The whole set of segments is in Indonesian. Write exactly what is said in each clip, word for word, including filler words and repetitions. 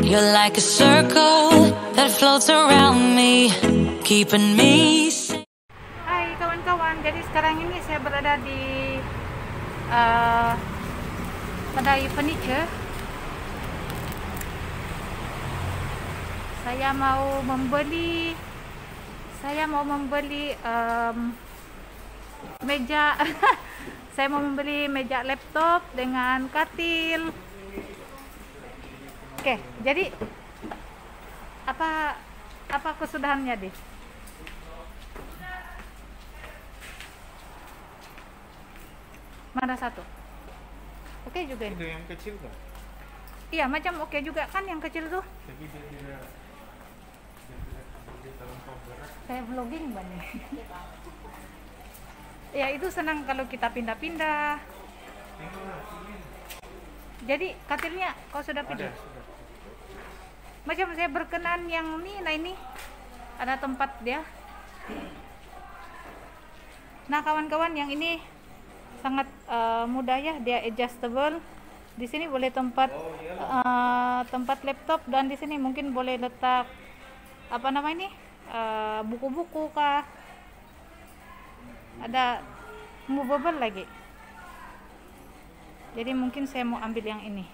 You're like a circle that floats around me, keeping me safe. Hai kawan-kawan, jadi sekarang ini saya berada di uh, kedai furniture. Saya mau membeli saya mau membeli um, meja saya mau membeli meja laptop dengan katil. Oke, jadi apa apa kesudahannya deh? Mana satu? Oke juga ini. Itu yang kecil kan? Iya, macam oke juga kan yang kecil tuh. Tapi dia tidak dia tidak dia terlampau berat. Saya vlogging banyak. Ya itu senang kalau kita pindah-pindah. Jadi katilnya kau sudah pilih? Ada, sudah. Macam saya berkenan yang ini, nah ini ada tempat dia. Nah kawan-kawan, yang ini sangat uh, mudah ya, dia adjustable. Di sini boleh tempat uh, tempat laptop, dan di sini mungkin boleh letak apa nama ini uh, buku-buku kah. Ada movable lagi. Jadi mungkin saya mau ambil yang ini.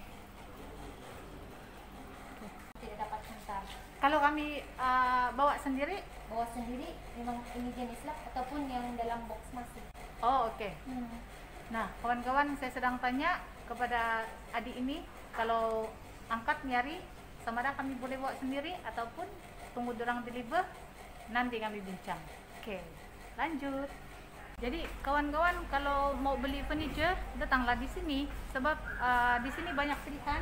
Tidak dapat hantar. Kalau kami uh, bawa sendiri, Bawa sendiri memang ini jenis lap ataupun yang dalam box masih. oh oke. Okay. Hmm. Nah kawan-kawan, saya sedang tanya kepada adik ini kalau angkat nyari sama ada kami boleh bawa sendiri ataupun tunggu dorang deliver, nanti kami bincang. Oke, lanjut. Jadi kawan-kawan, kalau mau beli furniture datanglah di sini sebab uh, di sini banyak pilihan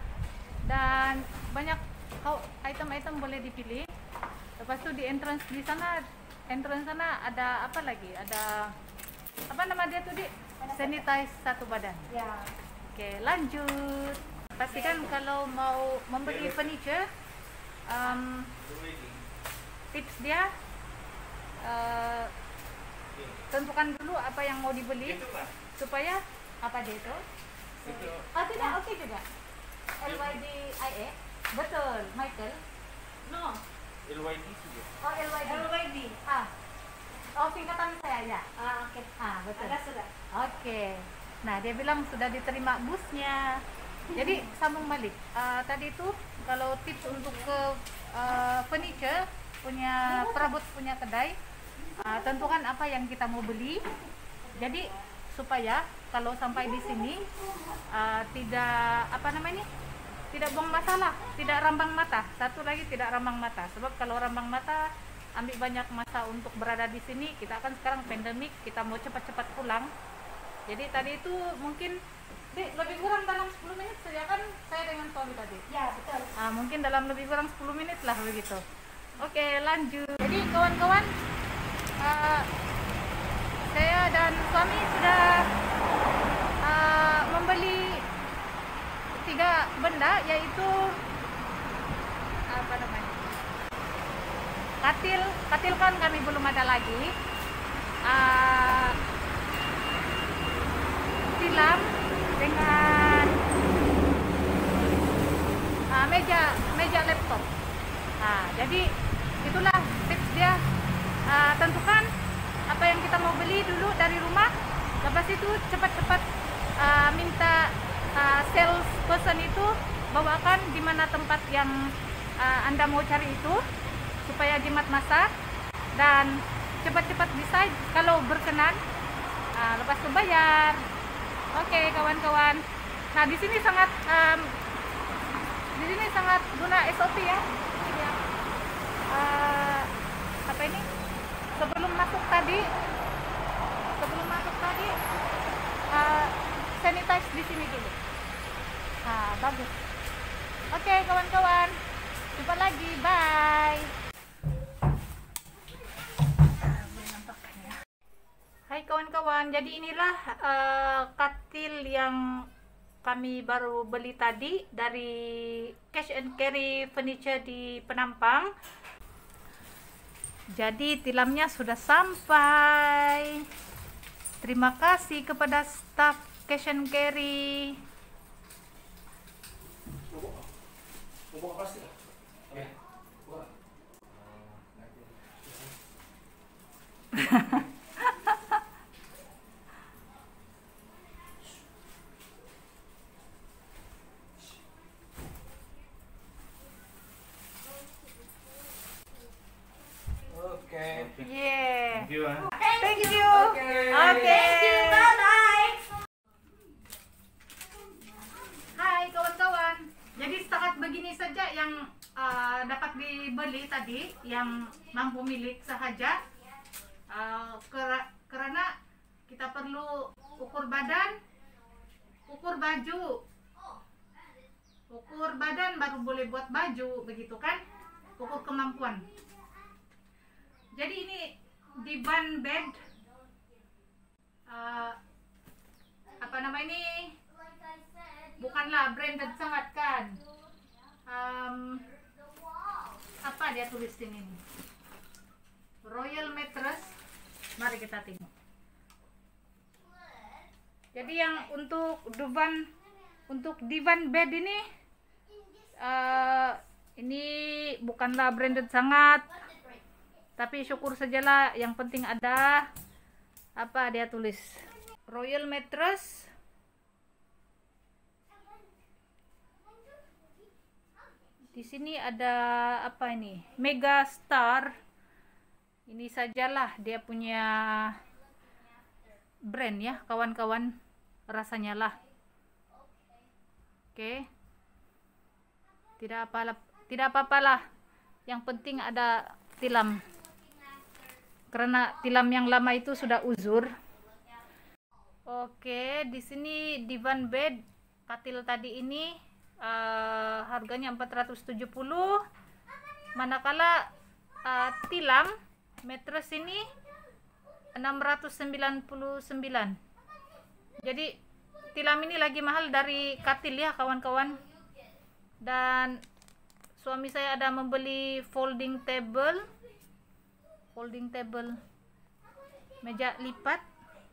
dan banyak kau item-item boleh dipilih. Lepas itu di entrance di sana entrance sana ada apa lagi? Ada apa nama dia tuh, Dik? Sanitize satu badan. Ya. Oke, lanjut. Pastikan kalau mau membeli furniture, um, tips dia uh, tentukan dulu apa yang mau dibeli supaya apa dia itu? Oh tidak, oke okay juga. L Y D I E, betul, Michael. No. L Y D juga. Oh L Y D. L Y D. Ah. Oh singkatan saya ya. Ah, oke. Okay. Ah betul. Ada sudah. Oke. Nah dia bilang sudah diterima busnya. Jadi sambung balik. Uh, tadi itu kalau tips untuk ke uh, furniture punya perabot punya kedai, uh, tentukan apa yang kita mau beli. Jadi supaya kalau sampai di sini uh, tidak apa namanya tidak buang masalah, tidak rambang mata. Satu lagi tidak rambang mata. Sebab kalau rambang mata ambil banyak masa untuk berada di sini. Kita kan sekarang pandemik, kita mau cepat-cepat pulang. Jadi tadi itu mungkin Dek, lebih kurang dalam sepuluh menit saja kan saya dengan suami tadi. Ya, betul. Ah, mungkin dalam lebih kurang sepuluh menit lah begitu. Oke, lanjut. Jadi kawan-kawan, uh, saya dan suami sudah uh, membeli tiga benda, yaitu apa namanya? Katil, katil kan kami belum ada lagi. Uh, tilam dengan uh, meja meja laptop. Nah, jadi itulah tips dia. Uh, tentukan apa yang kita mau beli dulu dari rumah. Lepas itu cepat-cepat uh, minta uh, sales person itu bawakan di mana tempat yang uh, Anda mau cari itu supaya jimat masa, dan cepat-cepat decide kalau berkenan. Uh, lepas itu bayar. Oke kawan-kawan. Nah di sini sangat um, di sini sangat guna S O P ya. Ya. Uh, apa ini? Sebelum masuk tadi, sebelum masuk tadi, uh, sanitize di sini dulu. Nah bagus. Oke kawan-kawan, jumpa lagi. Bye. Hai kawan-kawan, jadi inilah uh, katil yang kami baru beli tadi dari Cash and Carry Furniture di Penampang. Jadi tilamnya sudah sampai. Terima kasih kepada staf Cash and Carry. Bubuk apa yang uh, dapat dibeli tadi, yang mampu milik sahaja, uh, ker- karena kita perlu ukur badan, ukur baju, ukur badan baru boleh buat baju, begitu kan? Ukur kemampuan. Jadi ini divan bed, uh, apa nama ini? Bukanlah branded sangat kan? Um, apa dia tulis ini? Royal Mattress. Mari kita tengok. Jadi yang untuk divan, untuk divan bed ini, uh, ini bukanlah branded sangat, tapi syukur sajalah. Yang penting ada apa dia tulis Royal Mattress. Di sini ada apa ini? Mega Star. Ini sajalah dia punya brand ya, kawan-kawan. Rasanya lah. Oke. Okay. Tidak apalah, tidak apa-apalah. Yang penting ada tilam. Karena tilam yang lama itu sudah uzur. Oke, di sini divan bed katil tadi ini uh, harganya empat ratus tujuh puluh. Manakala uh, tilam mattress ini enam ratus sembilan puluh sembilan. Jadi tilam ini lagi mahal dari katil ya kawan-kawan. Dan suami saya ada membeli folding table, folding table meja lipat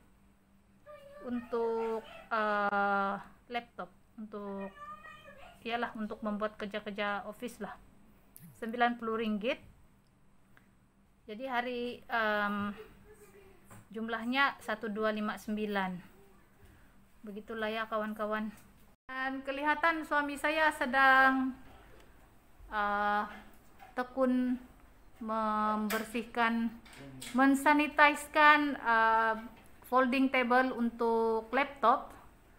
untuk uh, laptop, untuk iyalah untuk membuat kerja-kerja office lah, sembilan puluh ringgit. Jadi hari um, jumlahnya satu dua lima sembilan. Begitulah ya kawan-kawan. Dan kelihatan suami saya sedang uh, tekun membersihkan, mensanitizekan uh, folding table untuk laptop.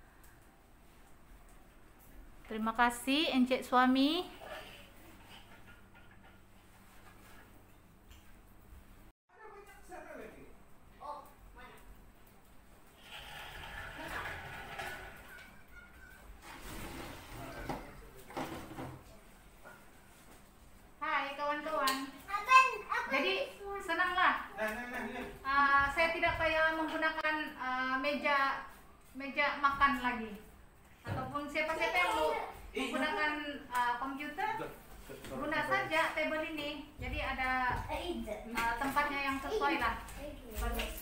Terima kasih encik suami. Hai kawan-kawan. Jadi senanglah. Uh, saya tidak payah menggunakan uh, meja meja makan lagi, ataupun siapa-siapa yang mau menggunakan uh, komputer, guna saja table ini. Jadi ada uh, tempatnya yang sesuai lah. Bagus.